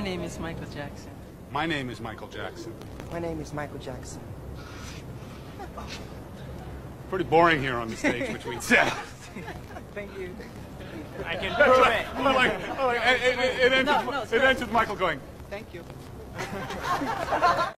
name is Michael Jackson. My name is Michael Jackson. My name is Michael Jackson. Pretty boring here on the stage between Seth. Thank you. I can prove it. It ends with Michael going, Thank you.